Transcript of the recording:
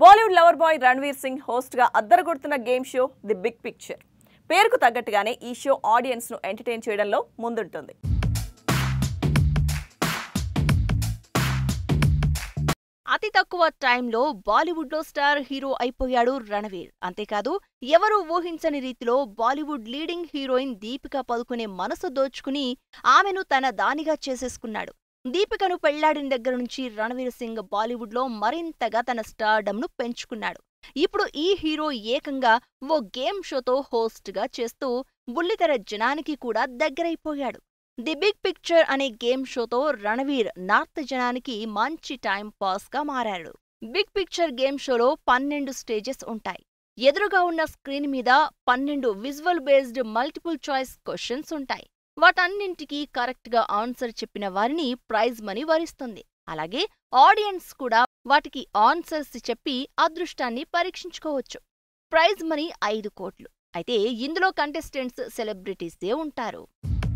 Bollywood lover boy Ranveer Singh host గా అద్దరగొడుతున్న game show the big picture. పేరుకు తగ్గట్టుగానే ఈ షో ఆడియన్స్ ను ఎంటర్టైన్ చేయడంలో ముందుంటుంది. అతి తక్కువ టైంలో బాలీవుడ్ లో స్టార్ హీరో అయిపోయాడు రణవీర్. అంతేకాదు ఎవరూ ఊహించని రీతిలో బాలీవుడ్ లీడింగ్ హీరోయిన్ దీపికా పదుకునే మనసు దోచుకుని ఆమెను తన దానిగా చేసేసుకున్నాడు. దీపికను పెళ్లాడిన దగ్గర నుంచి రణవీర్ సింగ్ బాలీవుడ్ లో మరింతగా తన స్టార్డమ్ ను పెంచుకున్నాడు. ఇప్పుడు ఈ హీరో ఏకంగా ఓ గేమ్ షోతో హోస్ట్ గా చేస్తూ బుల్లితెర జనానికి కూడా దగ్గరైపోయాడు. ది బిగ్ పిక్చర్ అనే గేమ్ షోతో రణవీర్ నార్త్ జనానికి మంచి టైం పాస్ గా మారాడు. బిగ్ పిక్చర్ గేమ్ షోలో 12 స్టేజెస్ ఉంటాయి. ఎదురుగా ఉన్న స్క్రీన్ మీద 12 visual based multiple choice questions ఉంటాయి. వాటన్నింటికీ కరెక్ట్ గా ఆన్సర్ చెప్పిన వారిని ప్రైజ్ మనీ వరిస్తుంది. అలాగే ఆడియన్స్ కూడా వాటికి ఆన్సర్స్ చెప్పి అదృష్టాన్ని పరీక్షించుకోవచ్చు. ప్రైజ్ మనీ 5 కోట్లు. అయితే ఇందులో కంటెస్టెంట్స్ సెలబ్రిటీసే ఉంటారు.